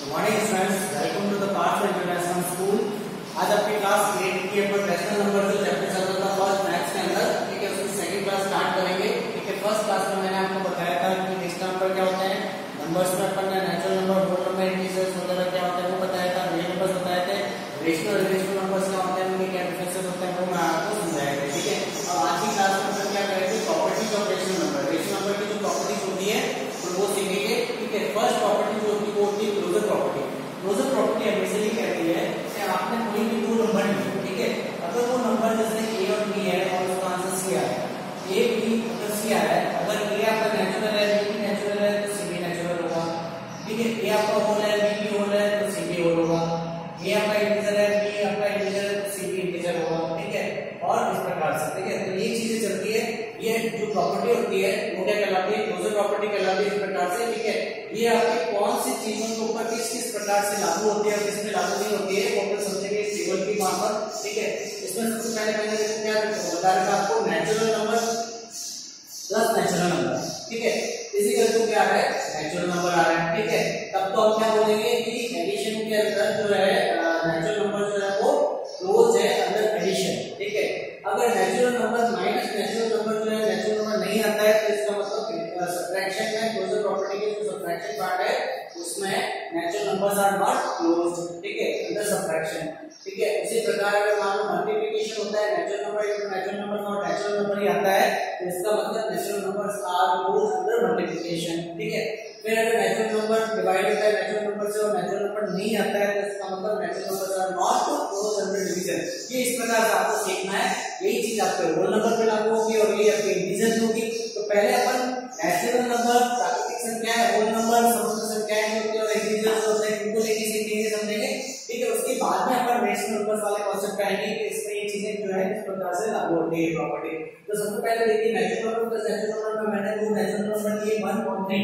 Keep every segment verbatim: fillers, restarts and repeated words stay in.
Morning students, welcome to the Parth international school. आज आपकी class eight की अपन रैशनल नंबर जो चैप्टर चल रहा था फर्स्ट मैथ्स के अंदर, ठीक है, उसकी सेकंड क्लास स्टार्ट करेंगे। ठीक है, फर्स्ट क्लास में मैंने आपको बताया था कि रैशनल नंबर क्या होते हैं, नंबर्स में अपन ने natural number, whole number, integers वगैरह क्या होते हैं वो बताया था, रियल नंबर्स बताए थे, रेशनल इरेशनल नंबर्स क्या होते हैं, उनके क्या डिफरेंसेस होते हैं वो मैं आपको समझाया था। ठीक है, अब आज की क्लास में अपन क्या करेंगे, properties of rational number, rational number की जो प्रॉपर्टीज होती है वो सीखेंगे। ठीक है, फर्स्ट प्रॉपर्टी जो होती है वो होती है क्लोजर प्रॉपर्टी। क्लोजर प्रॉपर्टी हमेशा ये कहती है कि आपने कोई भी दो नंबर लिए, ठीक है, अगर वो नंबर जैसे ए और बी है और उसका आंसर सी आया, ए बी अगर सी आया है, अगर ए आपका नेचुरल है, बी नेचुरल है तो सी भी नेचुरल होगा। ठीक है, ए आपका होल है, बी भी होल है तो सी भी होल होगा। ए आपका इंटीजर है, बी आपका इंटीजर है तो सी भी इंटीजर होगा। ठीक है, और इस प्रकार से। ठीक है, तो ये चीजें चलती है। ये जो प्रॉपर्टी होती है वो क्या कहलाती है, क्लोजर प्रॉपर्टी कहलाती है इस प्रकार से। ठीक है, ये आपकी कौन सी चीजों के ऊपर किस किस प्रकार से लागू होती है और किस में लागू नहीं होती है वो अपन समझेंगे इस टेबल की मार्फत। ठीक है, इसमें सबसे पहले मैंने क्या बता रखा आपको, natural number plus natural number. ठीक है, इसी का क्या है, नेचुरल नंबर आ रहा है। ठीक है, तब तो हम क्या बोलेंगे कि एडिशन के अंदर जो है नेचुरल नंबर जो है वो क्लोज है अंडर एडिशन। ठीक है, अगर natural number minus natural number जो है नेचुरल नंबर नहीं आता है तो इसका मतलब सब्ट्रैक्शन में क्लोजर प्रॉपर्टी के जो सब्ट्रैक्शन पार्ट है उसमें natural numbers are not closed. ठीक है, अंडर सब्ट्रैक्शन। ठीक है, इसी प्रकार अगर मान लो मल्टीप्लिकेशन होता है, natural number into natural number और नेचुरल नंबर ही आता है तो इसका मतलब natural numbers are closed under multiplication. ठीक है, फिर अगर नेचुरल नंबर डिवाइड होता है नेचुरल नंबर से और नेचुरल नंबर नहीं आता है तो इसका मतलब natural numbers are not closed under division. ये इस प्रकार से आपको सीखना है, यही चीज आपके होल नंबर पे लागू होगी और ये आपके इंटीजर होगी। तो पहले अपन नेचुरल नंबर, प्राकृतिक संख्या, होल नंबर, समस्त संख्याएं होती है और इंटीजर्स होते हैं, इनको लेके सीखेंगे, समझेंगे। ठीक है, उसके बाद में अपन रेशनल नंबर्स वाले कॉन्सेप्ट आएंगे कि इसमें ये चीजें जो है इस प्रकार से लागू होती है प्रॉपर्टी। तो सबसे पहले देखिए natural number plus natural number में मैंने दो नेचुरल नंबर लिए वन और थ्री।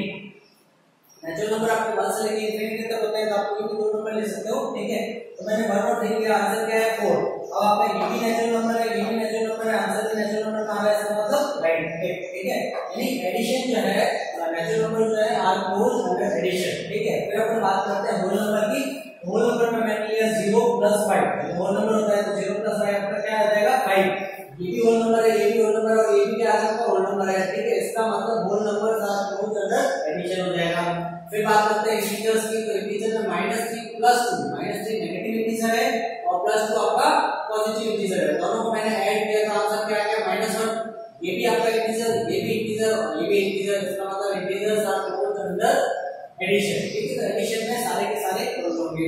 नेचुरल नंबर आपके वन से लेके इंफिनिटी तक होते हैं तो आप कोई भी दो नंबर ले सकते हो। ठीक है, तो मैंने वन और थ्री का आंसर क्या है, फोर। अब आपका ये भी नेचुरल नंबर है, ये भी नेचुरल नंबर है, आंसर भी नेचुरल नंबर कहां है, इसका मतलब राइट। ठीक है, यानी एडिशन जो है नेचुरल नंबर जो है आर क्लोज अंडर एडिशन। ठीक है, फिर अपन बात करते हैं होल नंबर की। होल नंबर में मैंने लिया zero plus five. Whole number होता है तो जीरो प्लस फाइव आपका क्या आ जाएगा, फाइव। ये भी होल नंबर है, ये भी होल नंबर है और ये भी क्या आ सकता है, होल नंबर है। ठीक है, इसका मतलब whole number are close under addition हो जाएगा। फिर बात करते हैं इंटीजर्स की। तो इंटीजर में minus three plus two, minus three negative integer है और प्लस टू आपका पॉजिटिव इंटीजर है। दोनों को मैंने ऐड किया तो आंसर क्या आ गया, माइनस वन। ये भी आपका इंटीजर, ये भी इंटीजर और ये भी इंटीजर, इसका मतलब integers are close under addition. ठीक है, तो एडिशन में सारे के सारे क्लोज होंगे।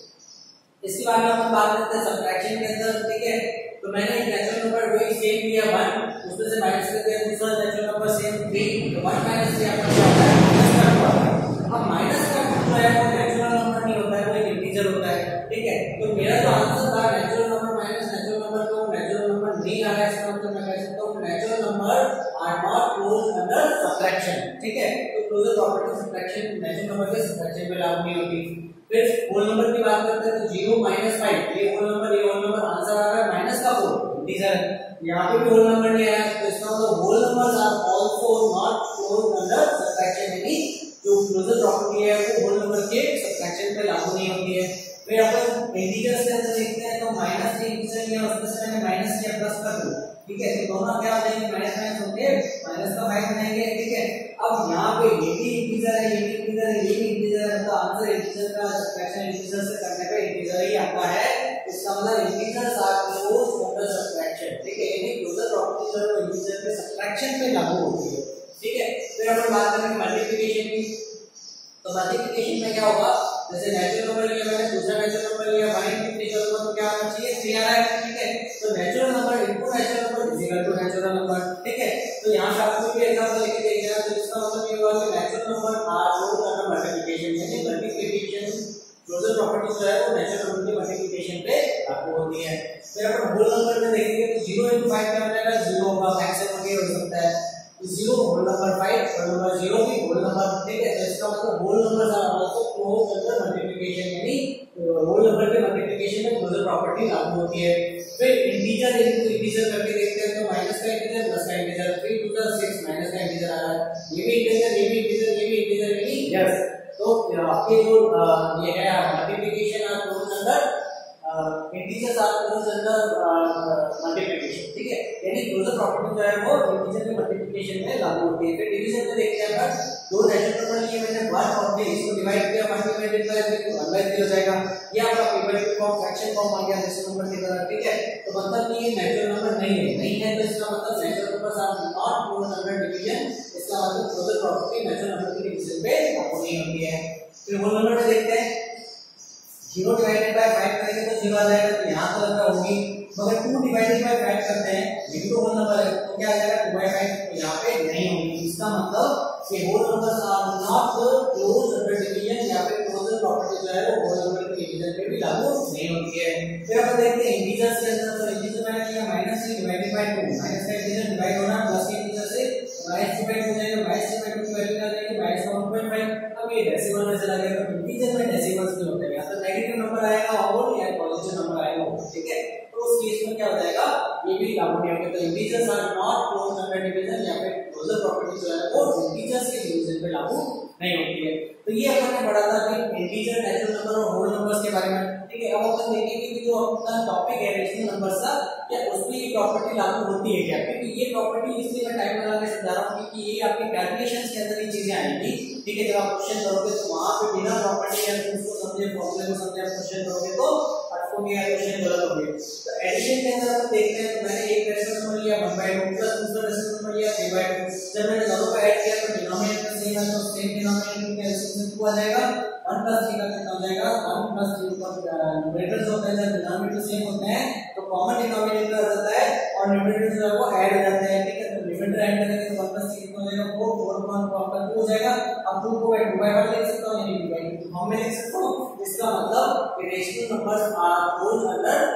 इसके बाद में अपन बात करते हैं सब्ट्रैक्शन के अंदर। ठीक है, तो मैंने नेचुरल नंबर वही सेम लिया वन, उसमें से माइनस कर दिया दूसरा नेचुरल नंबर सेम थ्री, तो वन माइनस थ्री आपका क्या होता है, माइनस का टू आता है। अब माइनस का टू जो है वो नेचुरल नंबर नहीं होता है, वो एक इंटीजर होता है। ठीक है, तो मेरा जो आंसर था natural number minus natural number, तो नेचुरल नंबर नहीं आ रहा है, इसका मतलब मैं कह सकता हूं natural number are not close under subtraction. ठीक है, तो closure property subtraction natural number के सब्ट्रैक्शन में लागू नहीं होती। फिर होल नंबर की बात करते हैं तो जीरो माइनस फाइव, ये होल नंबर, ये होल नंबर, आंसर आ रहा है माइनस का फोर, इंटीजर। यहाँ पे भी होल नंबर नहीं आया तो इसका मतलब whole numbers are also not close under subtraction, यानी जो क्लोजर प्रॉपर्टी है वो होल नंबर के सब्ट्रैक्शन पे लागू नहीं होती है। फिर अपन इंटीजर्स के अंदर देखते हैं तो माइनस थ्री इंटीजर लिया, उसमें से मैंने माइनस किया प्लस का टू। ठीक है, तो दोनों क्या हो जाएंगे, माइनस माइनस होंगे, माइनस का फाइव बनेंगे। ठीक है, अब यहाँ पे ये भी इंटीजर है, ये भी इंटीजर है, ये भी इंटीजर है, तो आंसर इंटीजर का सब्ट्रैक्शन इंटीजर से करने पे इंटीजर ही आता है। इसका मतलब integers are close under subtraction. ठीक है, यानी क्लोजर प्रॉपर्टी जो है इंटीजर पे सब्ट्रैक्शन पे लागू होती है। ठीक है, फिर अपन बात करेंगे मल्टीप्लिकेशन की। तो मल्टीप्लिकेशन में क्या होगा, जैसे नेचुरल नंबर लिया मैंने, दूसरा नेचुरल नंबर लिया, वन इंटू नेचुरल नंबर तो क्या आना चाहिए, थ्री आ रहा है। ठीक है, तो natural number into natural number is equal to natural number. ठीक है, तो यहाँ से आपको भी एग्जांपल लेके देखना, तो इसका मतलब ये हुआ कि natural number are close under multiplication, यानी मल्टीप्लिकेशन क्लोजर प्रॉपर्टी जो है वो नेचुरल नंबर की मल्टीप्लिकेशन पे लागू होती है। फिर अपन होल नंबर में देखेंगे तो जीरो इंटू फाइव क्या हो जाएगा, जीरो होगा, मैक्सिमम ये हो सकता है zero, whole number five, whole number zero भी होल नंबर। ठीक है, तो इसका मतलब whole numbers are also close under multiplication, यानी होल नंबर के मल्टीप्लिकेशन में क्लोजर प्रॉपर्टी लागू होती है। फिर इंटीजर इनटू इंटीजर करके देखते हैं तो माइनस का इंटीजर प्लस का integer, three two the six, minus का इंटीजर आ रहा है, ये भी इंटीजर, ये भी इंटीजर, ये भी इंटीजर, यानी यस। तो आपके जो ये है multiplication are close under integers are close under multiplication, ठीक है। यानी क्लोजर प्रॉपर्टी जो है वो इंटीजर के मल्टीप्लिकेशन में लागू होती है। फिर डिवीजन में देखते हैं अगर दो नेचुरल नंबर लिए मैंने वन और थ्री, इसको डिवाइड किया वन डिवाइडेड बाय थ्री तो वन बाय थ्री हो जाएगा। ये आपका पेपर के फॉर्म फ्रैक्शन फॉर्म आ गया नेचुरल नंबर की तरह, ठीक है। तो मतलब कि ये नेचुरल नंबर नहीं है, नहीं है तो इसका मतलब natural numbers are not close under division, इसका मतलब क्लोजर प्रॉपर्टी नेचुरल नंबर के डिवीजन पे लागू नहीं होती है। फिर होल नंबर में देखते हैं जीरो डिवाइडेड बाय फाइव करेंगे तो जीरो आ जाएगा, तो यहां तो लगता होगी, मगर टू डिवाइडेड बाय फाइव करते हैं ये भी तो होल नंबर है तो क्या आ जाएगा टू बाय फाइव, तो यहां पे नहीं होगी। इसका मतलब कि whole numbers are not close under division, या फिर क्लोजर प्रॉपर्टी जो है वो होल नंबर के डिवीजन पे भी लागू नहीं होती है। फिर अपन देखते हैं इंटीजर्स के अंदर, तो इंटीजर में क्या minus three divided by two, minus का इंटीजर डिवाइड होना प्लस के इंटीजर से माइनस डिवाइड हो जाएगा, माइनस से बाय टू की वैल्यू आ जाएगी माइनस वन पॉइंट फाइव। अब ये डेसिमल में चला गया, तो इंटीजर में डेसिमल्स नहीं होते हैं, या तो नेगेटिव नंबर आएगा और या पॉजिटिव नंबर आएगा, ठीक है। तो उस केस में क्या हो जाएगा, ये भी लागू नहीं होगा। तो integers are not close under division, या फिर क्लोजर प्रॉपर्टी जो है वो इंटीजर्स के डिवीजन पे लागू नहीं होती है। तो ये अपन ने पढ़ा था कि इंटीजर, नेचुरल नंबर और होल नंबर्स के बारे में, ठीक है। अब अपन देखेंगे कि जो अपना टॉपिक है रेशनल नंबर्स का, क्या उसमें ये प्रॉपर्टी लागू होती है क्या, क्योंकि ये प्रॉपर्टी इसलिए मैं टाइम लगा के समझा रहा हूँ कि ये आपके कैलकुलेशंस के अंदर ये चीजें आएंगी, ठीक है। जब आप क्वेश्चन करोगे तो वहां पे बिना प्रॉपर्टी या उसको समझे फॉर्मूले को समझे आप क्वेश्चन करोगे तो अटकोगे या क्वेश्चन गलत होंगे। तो एडिशन के अंदर हम देखते हैं, तो मैंने एक रेशनल नंबर लिया वन बाय टू प्लस दूसरा रेशनल नंबर लिया थ्री बाय टू, जब मैंने दोनों को ऐड किया तो डिनोमिनेटर सेम है, तो सेम डिनोमिनेटर के एलसीएम टू आ जाएगा, वन प्लस थ्री का कितना हो जाएगा वन प्लस थ्री पर न्यूमरेटर्स होते हैं जब डिनोमिनेटर सेम होते हैं तो कॉमन डिनोमिनेटर आ जाता है और न्यूमरेटर जो है वो ऐड हो जाते हैं, ठीक है। तो न्यूमरेटर ऐड करेंगे तो वन प्लस थ्री कितना हो जाएगा फोर, फोर वन को आपका टू हो जाएगा। अब टू को टू बाय वन लिख सकता हूं, यानी टू बाय टू हम में लिख सकता हूं। इसका मतलब rational numbers are close under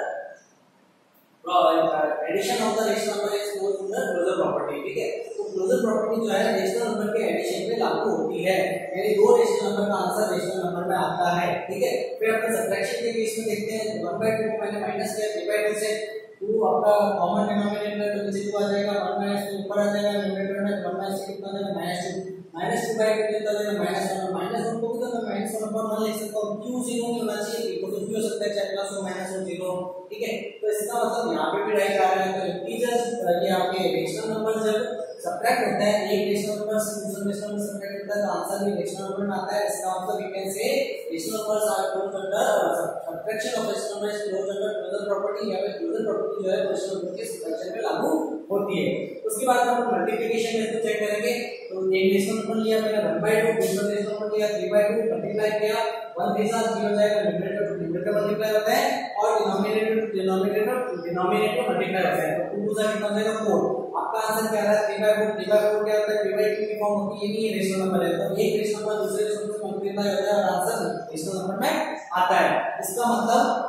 addition of the rational number is close under closure property, ठीक है। तो क्लोजर प्रॉपर्टी जो है रेशनल नंबर के एडिशन पे लागू होती है, यानी दो रेशनल नंबर का आंसर रेशनल नंबर में आता है, ठीक है। फिर अपन सब्ट्रैक्शन के केस में देखते हैं, वन बाय टू को मैंने माइनस किया थ्री बाय टू से, टू आपका कॉमन डिनोमिनेटर तो नीचे टू आ जाएगा, वन माइनस टू ऊपर आ जाएगा, न्यूमरेटर में वन माइनस टू कितना आ जाएगा minus two, minus two by two कितना आ जाएगा माइनस वन, माइनस वन को भी तो मैं माइनस वन पर वन लिख सकता हूं, क्यों जीरो नहीं होना चाहिए, तो कुछ भी हो सकता है चाहे प्लस हो माइनस हो जीरो, ठीक है। तो इसका मतलब यहां पे भी राइट आ रहा है। तो इंटीजर्स ये आपके रेशनल नंबर जब सब्ट्रैक्ट होता है, एक रेशनल नंबर से दूसरे रेशनल नंबर सब्ट्रैक्ट होता है तो आंसर भी रेशनल नंबर में आता है। इसका मतलब we can say rational numbers are close under subtraction of rational number is close under closure property, या फिर क्लोजर प्रॉपर्टी जो है रेशनल नंबर के सब्ट्रैक्शन पे लागू होती है। उसके बाद हम मल्टीप्लिकेशन में चेक करेंगे, तो एक रेशनल नंबर लिया मैंने वन बाय टू, दूसरा रेशनल नंबर लिया थ्री बाय टू, मल्टीप्लाई किया वन के साथ जीरो हो जाएगा, न्यूमरेटर टू न्यूमरेटर मल्टीप्लाई होता है और denominator to denominator denominator multiply होता है, तो टू से कितना हो जाएगा फोर। आपका आंसर क्या आ रहा है three by four, three by four क्या होता है थ्री बाय टू की फॉर्म होती है, ये नहीं रेशनल नंबर है, तो एक रेशनल नंबर दूसरे रेशनल नंबर से मल्टीप्लाई होता है और आंसर रेशनल नंबर में आता है। इसका मतलब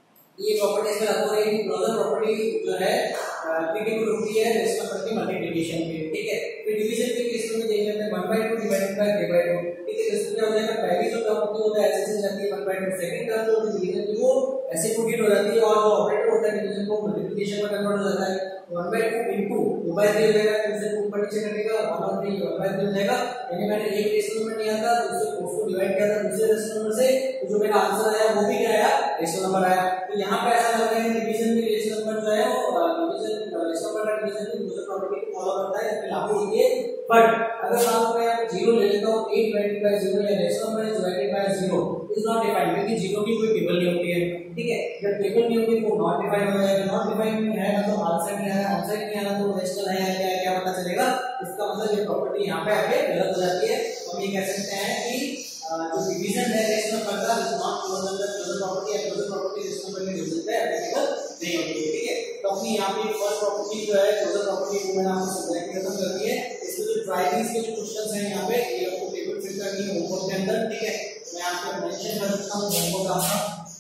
ये प्रॉपर्टी से लागू है कि क्लोजर प्रॉपर्टी जो है एप्लीकेबल होती है रेशनल नंबर की मल्टीप्लिकेशन पे, ठीक है। फिर डिवीजन के केस में देख लेते हैं one by two divided by three by two, ठीक है। इसमें क्या हो जाएगा पहली जो टर्म होती है ऐसे चल जाती है one by two, second term जो डिवीजन की वो ऐसे प्रोडक्ट हो जाती है और जो ऑपरेटर होता है डिवीजन को मल्टीप्लिकेशन में कन्वर्ट हो जाता है। One by two into two by three हो जाएगा, फिर से ऊपर नीचे कटेगा वन और थ्री वन बाय थ्री हो जाएगा, यानी मैंने एक रेशनल नंबर लिया था दूसरे उसको डिवाइड किया था दूसरे रेशनल नंबर से, तो जो मेरा आंसर आया वो भी क्या आया रेशनल नंबर आया। तो यहाँ पे ऐसा लग रहा है कि डिवीजन भी रेशनल नंबर जो है वो डिवीजन रेशनल नंबर का डिवीजन भी दूसरे प्रॉपर्टी को फॉलो करता है, इसमें लागू होती है। बट अगर मान लो मैं जीरो ले लेता हूँ, एट डिवाइडेड बाय जीरो या rational number is divided by zero is not defined, क्योंकि जीरो की कोई टेबल नहीं होती है, ठीक है। जब टेबल नहीं होगी तो नॉट डिफाइंड हो जाएगा, नॉट डिफाइंड है ना तो आंसर नहीं आया, आंसर नहीं आया तो रेशनल है या क्या क्या पता चलेगा। इसका मतलब ये प्रॉपर्टी यहाँ पे आके गलत हो जाती है। हम ये कह सकते हैं कि जो डिवीजन है रेशनल नंबर का is not close under closure property, या क्लोजर प्रॉपर्टी रेशनल नंबर के डिवीजन पे एप्लीकेबल नहीं होती है, ठीक है। तो अपनी यहाँ पे फर्स्ट प्रॉपर्टी जो है क्लोजर प्रॉपर्टी वो मैंने आपको समझाया कि खत्म कर दी है। इसमें जो ट्राइंगल्स के जो क्वेश्चंस हैं यहाँ पे ये आपको टेबल फिल करनी है होमवर्क के अंदर, ठीक है। मैं आपको मेंशन कर देता हूँ होमवर्क आपका,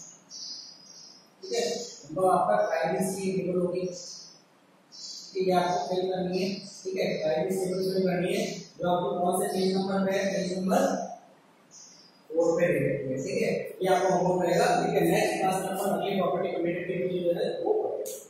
ठीक है। तो आपका ट्राइंगल्स की टेबल होगी, ठीक है, आपको फिल करनी है, ठीक है। ट्राइंगल्स टेबल फिल करनी है जो आपको कौन से पेज नंबर पे है, पेज नंबर फोर पे है, ठीक है। ये आपको होमवर्क रहेगा, ठीक है। नेक्स्ट क्लास में अपन अगली प्रॉपर्टी कम्यूटेटिव जो है वो पढ़ेंगे।